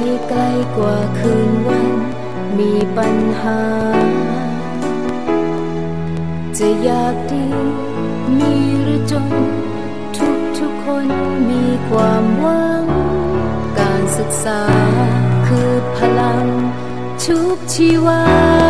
ไกลกว่าคืนวันมีปัญหาจะอยากดีมีหรือจนทุกคนมีความหวังการศึกษาคือพลังชุบชีวา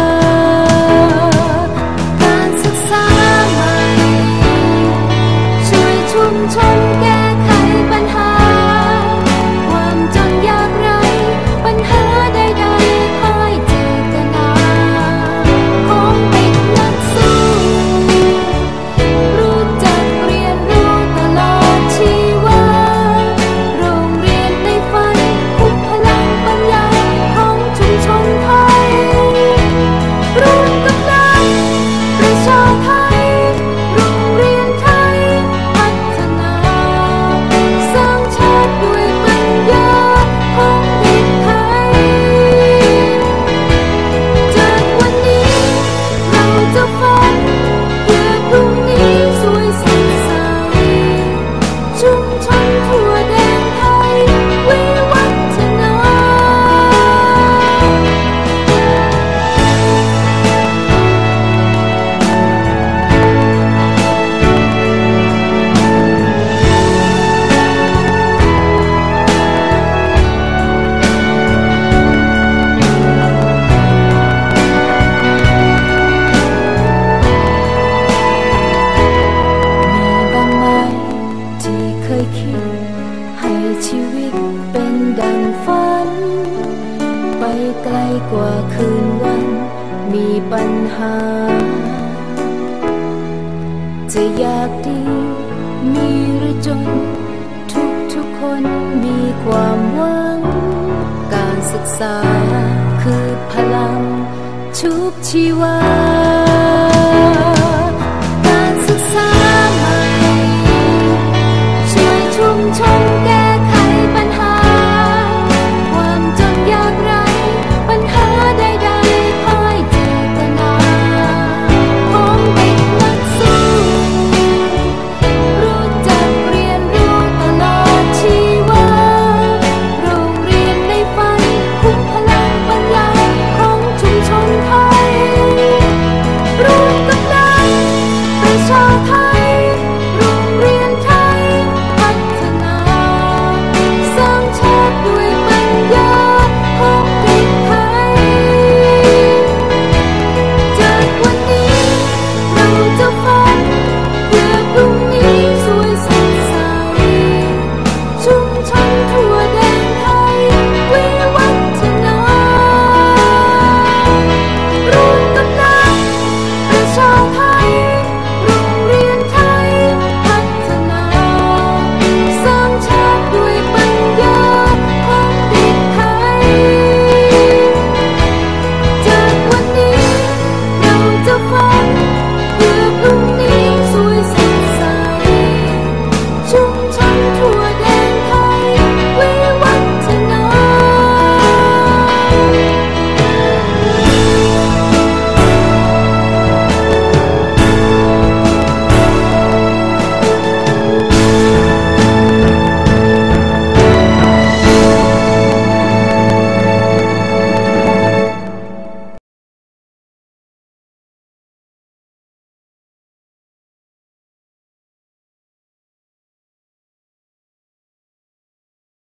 การศึกษาใหม่ช่วยชุมชนแก้ไขปัญหาความจนยากไร้ปัญหาใดๆพ่ายเจตนาของเด็กนักสู้รู้จักเรียนรู้ตลอดชีวาโรงเรียนในฝันคุมพลังปัญญาของชุมชนไทยรวมกำลังประชาไทยโรงเรียนไทยพัฒนาสร้างชาติด้วยปัญญาของเด็กไทยจากวันนี้เราจะฝันเพื่อพรุ่งนี้สวยสดใสชุมชนทั่วแดนไทยวิวัฒนา มีบ้างไหมที่เคยคิดให้ชีวิตเป็นดังฝันไปไกลกว่าคืนวันมีปัญหาจะอยากดีมีหรือจนทุกคนมีความหวังการศึกษาคือพลังชุบชีวา